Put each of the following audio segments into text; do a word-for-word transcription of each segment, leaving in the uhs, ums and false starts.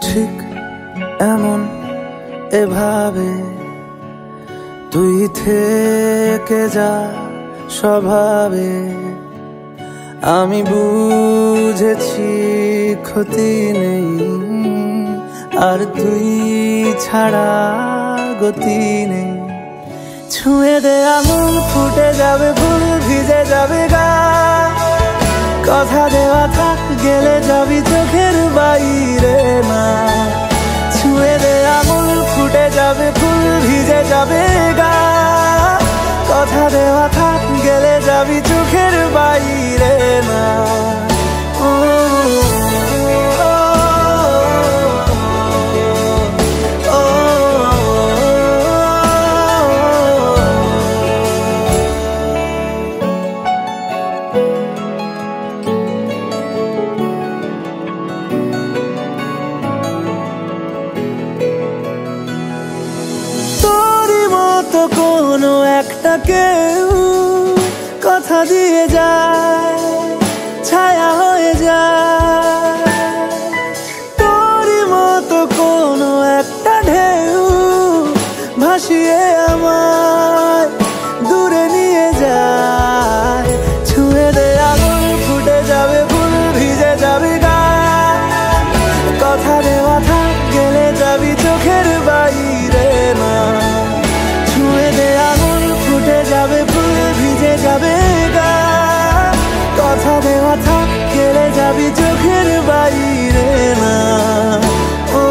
ঠিক এমন এভাবে তুই থেকে যা স্বভাবে। আমি বুঝেছি ক্ষতি নেই, আর তুই ছাড়া গতি নেই। ছুঁয়ে দে আঙুল, ফুটে যাবে ফুল, ভিজে যাবে গা। কথা দেওয়া থাক, গেলে যাবি চোখের বাইরে না। ছুঁয়ে দে আঙুল, ফুটে যাবে ফুল, ভিজে যাবে গা। কথা দেওয়া থাক, গেলে যাবি চোখের বাইরে না। তো কোনো একটা কেউ কথা দিয়ে যায়, ছায়া হয়ে যায়। তোরই মতো কোনো একটা ঢেউ ভাসিয়ে আমায় দূরে নিয়ে যায়। ছুঁয়ে দে আঙুল, ফুটে যাবে ফুল, ভিজে যাবে গা। কথা দেওয়া থাক, গেলে যাবি চোখের বাইরে না। যাবে ফুল, ভিজে যাবে গা। কথা দেওয়া থাক, গেলে যাবি চোখের বাইরে না। ও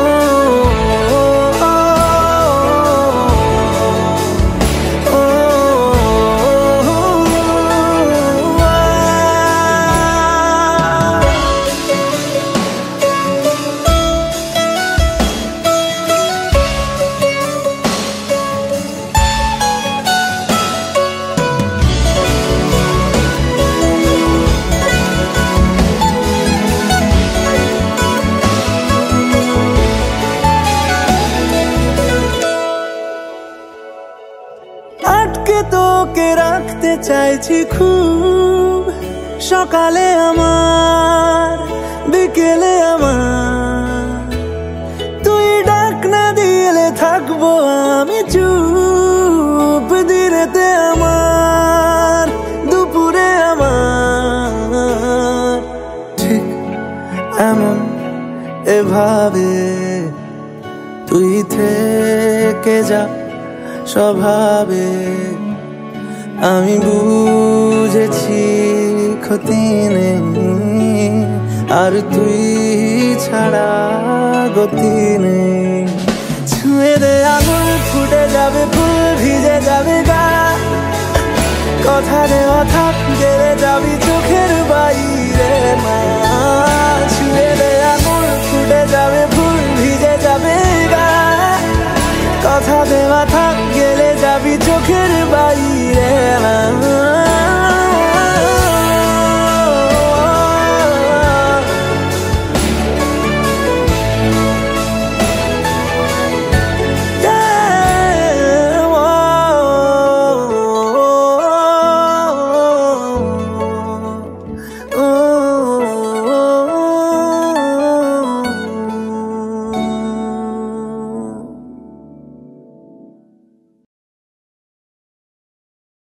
আটকে তোকে রাখতে চাইছি খুব, সকালে আমার, বিকেলে আমার। তুই ডাক না দিলে থাকবো আমি চুপ, দিনেতে আমার, দুপুরে আমার। ঠিক এমন এভাবে তুই থেকে যা স্বভাবে। আমি বুঝেছি ক্ষতি নেই, আর তুই ছাড়া গতি নেই। ছুঁয়ে দে আঙুল, ফুটে যাবে ফুল, ভিজে যাবে গা। কথা দেওয়া থাক, গেলে যাবি চোখের বাইরে না।